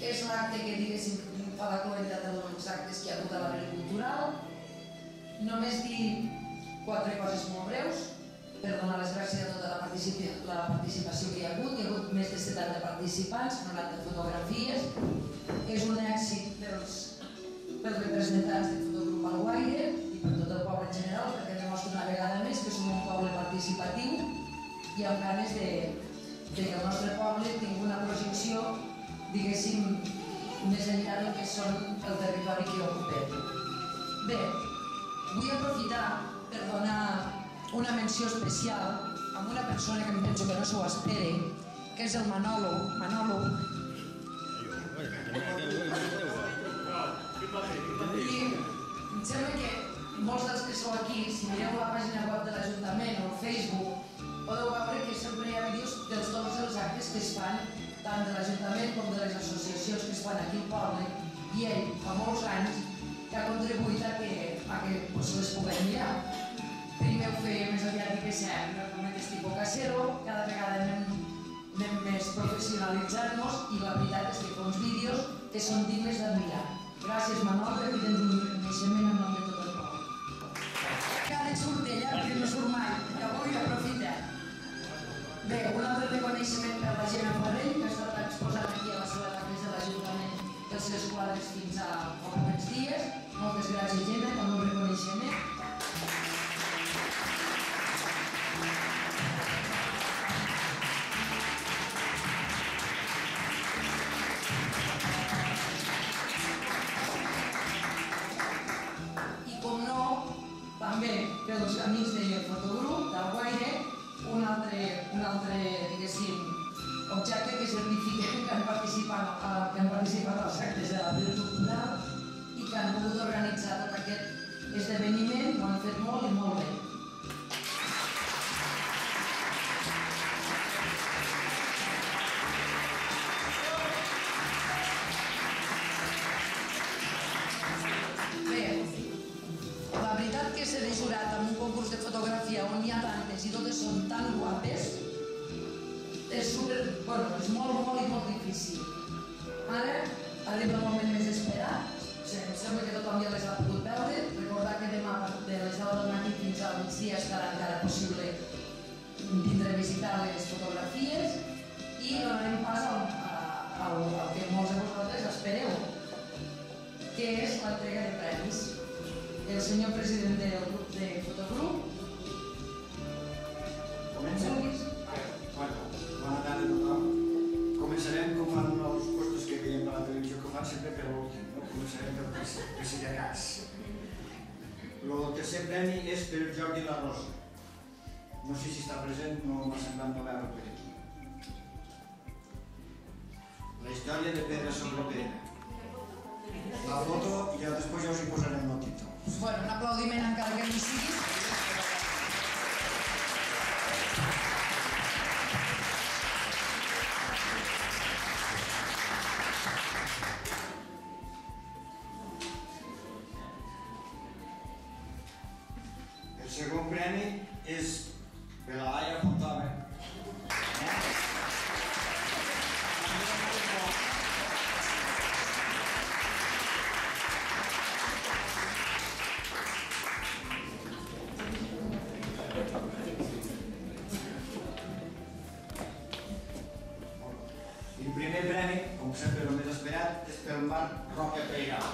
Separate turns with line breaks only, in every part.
És l'acte que, diguéssim, fa la qualitat dels actes que hi ha hagut a l'Abril Cultural. Només dir 4 coses molt breus per donar les gràcies a tota la participació que hi ha hagut. Hi ha hagut més de 70 participants, 90 fotografies. És un èxit pels representants del Fotogrup Alguaire i per tot el poble en general, perquè demostra una vegada més que som un poble participatiu i amb ganes que el nostre poble tingui una projecció, diguéssim, més enllà del que són el territori que ocupem. Bé, vull aprofitar per donar una menció especial a una persona que em penso que no s'ho espere, que és el Manolo. I em sembla que molts dels que sou aquí, si mireu la pàgina web de l'Ajuntament o el Facebook, podeu veure que sempre hi ha vídeos de tots els actes que es fan, tant de l'Ajuntament com de les associacions que es fan aquí al poble, i ell, fa molts anys, que ha contribuït a que les puguem mirar. Primer ho feia més aviat i que sempre, com aquest tipus casero, cada vegada anem més professionalitzant-nos i la veritat és que fa uns vídeos que són dignes d'admirar. Gràcies, Manol, perquè tens un reconeixement en nom de tot el poble. Cada surt ella, perquè no surt mai, que avui aprofitem. Bé, un altre reconeixement per la Gemma Farrell, que ha estat exposant aquí a la sala d'actes de l'Ajuntament els seus quadres fins a pocs dies. Moltes gràcies, Gemma, també un reconeixement. També pels amics del Fotogrup, d'Alguaire, un altre diguéssim, objecte que certifica que han participat als actes de l'Abril Cultural i que han pogut organitzar tot aquest esdeveniment, ho han fet molt i molt bé. Ser de jurat en un concurs de fotografia on hi ha tantes i totes són tan guapes és molt difícil. Ara arriba el moment més esperat, em sembla que tothom ja les ha pogut veure. Recordar que demà de les 10 del matí fins al migdia estarà encara possible vindre a visitar les fotografies i donarem pas al que molts de vosaltres espereu, que és l'entrega de premis. El senyor president del grup de Fotogrup.
Comencem? Bona tarda a tothom. Començarem com fan els postos que veiem a la televisió, que fan sempre per l'últim. Començarem per si de cas. El tercer premi és per el Jordi La Rosa. No sé si està present, no m'ha semblat no veure per aquí. La història de pedra sobre pedra. La foto i després ja us hi posarem el títol.
Bueno, un aplaudiment encara que no hi sigui.
El segon premi és per la Laia Fontova. El primer premi, com sempre el més esperat, és pel Marc Roca Peiral.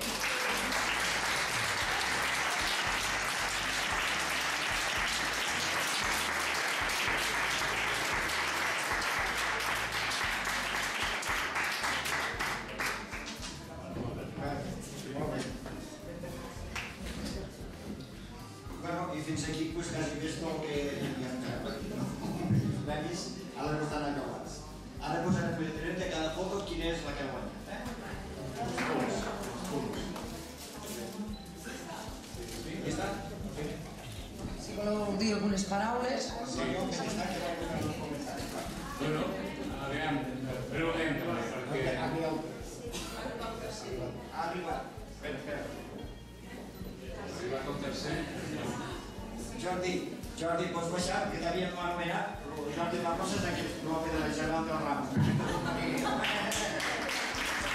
I fins aquí quasi és tot el que hi ha els premis, ara no estan acabats. Ara posarem el de cada foto quina és la que guanya. Ja està?
Si voleu dir algunes paraules.
Bueno, aviam, preguntem, perquè...
Ha arribat. Espera.
Ha arribat el tercer.
Jordi, pots baixar, que t'havíem anomenat, però Jordi La Rosa és aquest propi de la Gerald del Ramo.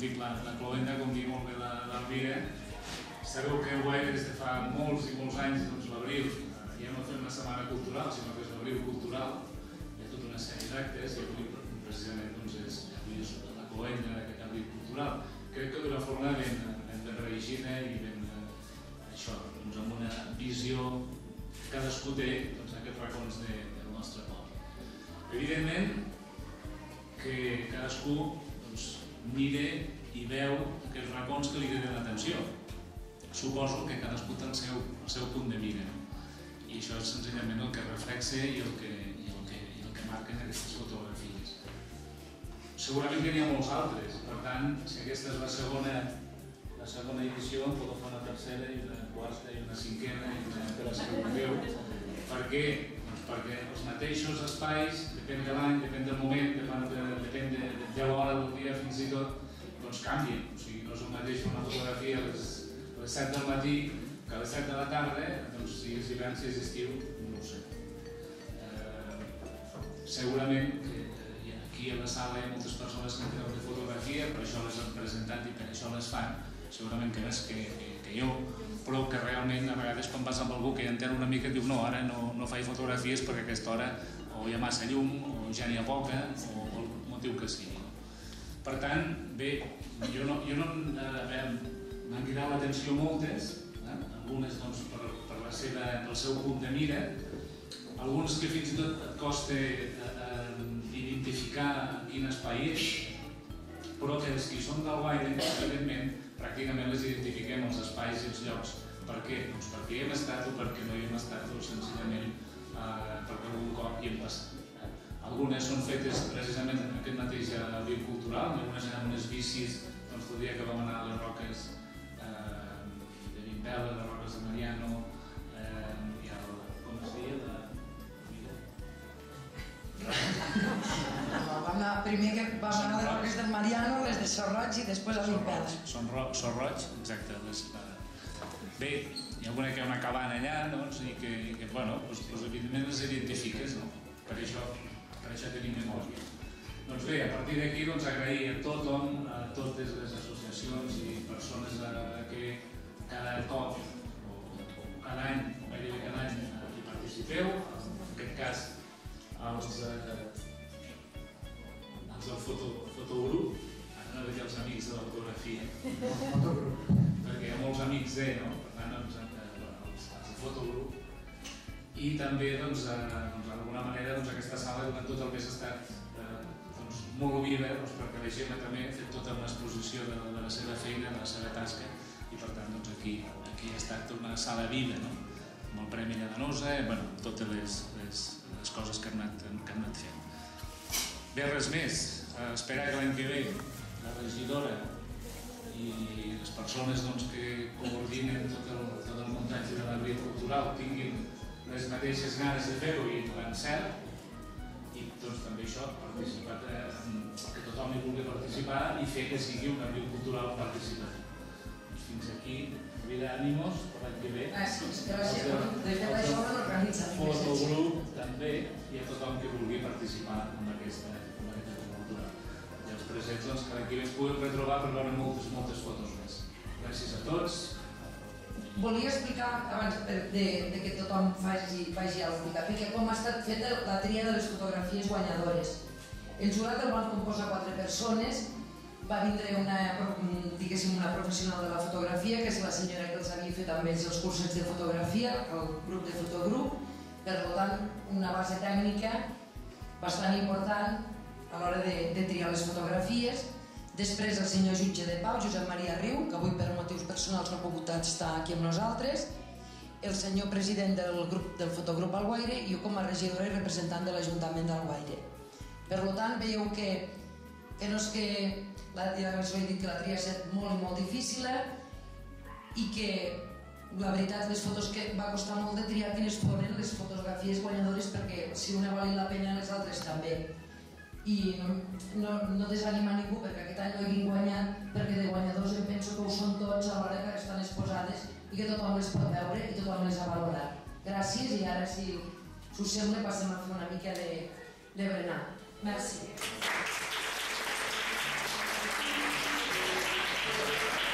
dic la cloenda, com diu molt bé l'Elvira. Sabeu que Guaire des de fa molts i molts anys, l'abril, ja no fem una setmana cultural, sinó que és l'abril cultural, hi ha tota una sèrie d'actes i avui precisament és la cloenda d'aquest abril cultural. Crec que d'una forma ben reeixida i ben amb una visió que cadascú té aquests racons del nostre poble. Evidentment que cadascú mira i veu aquests racons que li criden l'atenció. Suposo que cadascú té el seu punt de mira i això és senzillament el que reflexa i el que marquen aquestes fotografies. Segurament que n'hi ha molts altres, per tant, si aquesta és la segona edició, en podeu fer una tercera i una quarta i una cinquena i una de les que vulgueu. Per què? Perquè els mateixos espais, depèn de l'any, depèn del moment, depèn de l'hora del dia fins i tot, doncs canvien. O sigui, no és el mateix una fotografia a les 7 del matí que a les 7 de la tarda, doncs si és hivern, si és estiu, no ho sé. Segurament que aquí a la sala hi ha moltes persones que tenen de fotografia, per això les han presentat i per això les fan, segurament que més que jo, però que realment a vegades quan vas amb algú que ja entén una mica et diu no, ara no faig fotografies perquè a aquesta hora o hi ha massa llum o ja n'hi ha poca o el motiu que sigui. Per tant, bé, m'han cridat l'atenció moltes, algunes pel seu punt de mira, algunes que fins i tot et costa identificar quin espai és, però que els que són del Guaire, evidentment, pràcticament les identifiquem els espais i els llocs. Per què? Doncs perquè hi hem estat o perquè no hi hem estat o senzillament perquè algun cop hi hem passat. Algunes són fetes precisament en aquest mateix abril cultural, algunes eren unes bicis el dia que vam anar a les roques de Vimpela, les roques de Mariano i com es deia?
Primer que vam anar a les roques del Mariano, les de Sor Roig i després a Vimpela.
Sor Roig, exacte. Bé, hi ha alguna que hi ha una cabana allà i que evidentment les identifiques, per això tenim memòria. Doncs bé, a partir d'aquí agrair a tothom, a totes les associacions i persones que cada cop o cada any, o gairebé cada any hi participeu, en aquest cas els del fotogrup, ara no veig els amics de la fotografia, perquè hi ha molts amics per tant els del fotogrup, i també d'alguna manera aquesta sala durant tot el mes ha estat molt viva perquè la gent també ha fet tota una exposició de la seva feina, de la seva tasca, i per tant aquí ha estat una sala viva, amb el Premi Lladenosa, totes les coses que han anat fent. Bé, res més. Esperar que l'any que ve la regidora i les persones que coordinen tot el muntatge de l'abril cultural tinguin les mateixes ganes de fer-ho i l'encert, i també això, que tothom hi vulgui participar i fer que sigui un abril cultural participatiu. Fins aquí, vida ànimos, per l'any que ve. Fotogrup també, i a tothom que vulgui participar en aquesta cultura. I els presents que l'any que ve es puguem retrobar per veure moltes fotos més. Gràcies a tots.
Volia explicar, abans que tothom faci alguna cosa, com ha estat feta la tria de les fotografies guanyadores. El jurat el van composar 4 persones, va vindre una professional de la fotografia, que és la senyora que els havia fet amb ells els cursets de fotografia, el grup de fotogrup, per tant, una base tècnica bastant important a l'hora de triar les fotografies. Després el senyor jutge de pau, Josep Maria Riu, que avui per motius personals no ha pogut estar aquí amb nosaltres, el senyor president del fotogrup Alguaire i jo com a regidora i representant de l'Ajuntament d'Alguaire. Per tant, veieu que no és que ja us he dit que la tria ha estat molt difícil i que la veritat les fotos que va costar molt de triar quines foren les fotografies guanyadores, perquè si una valien la pena les altres també. I no desanima ningú perquè aquest any no hagin guanyat, perquè de guanyadors em penso que ho són tots a l'hora que estan exposades i que tothom les pot veure i tothom les ha valorat. Gràcies, i ara si us sembla passem a fer una mica de berenar. Merci. Gràcies.